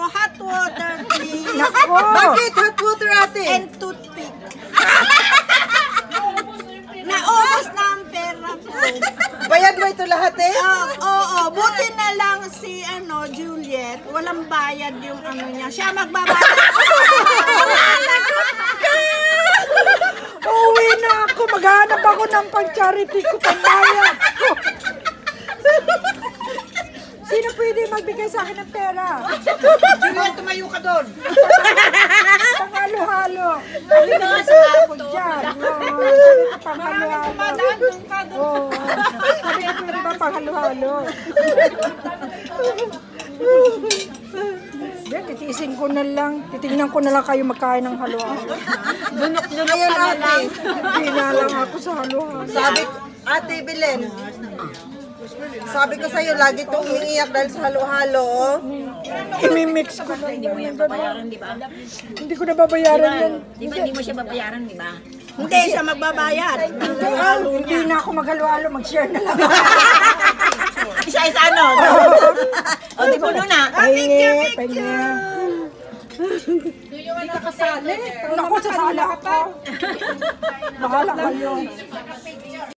hot water please. Nako! Bakit hot water ate? And toothpick. Naubos na ang pera ko. Bayad mo ito lahat eh? Oo, buti na lang si Juliet, walang bayad yung niya. Siya magbabayad. Uwi na ako. Maghanap ako ng pang-charity ko. Pang-bayad ko. Sino pwede magbigay sa akin ng pera? Juliet, tumayo ka doon. Panghalo-halo. Hindi na sa ako dyan. Panghalo-halo. Oo. Sabi ko pwede ba panghalo-halo? Titiisin ko na lang. Titingnan ko na lang kayo magkain ng halo-halo. Lunok-lunok ka na lang. Hindi na lang ako sa halo-halo. Sabi, Ate Belen, sabi ko sa'yo, lagi itong umiiyak dahil sa halo-halo. Imimix ko na Hindi mo yan babayaran, di ba? Hindi ko na babayaran yan. Di ba hindi mo siya babayaran, di ba? Hindi siya magbabayad. Hindi na ako maghalo-halo. Mag-share na lang. Isa-isa ano? O, di puno na. Pahingi, pahingi. Hindi ka kasali. Naku, sasala ako. Bahala kayo.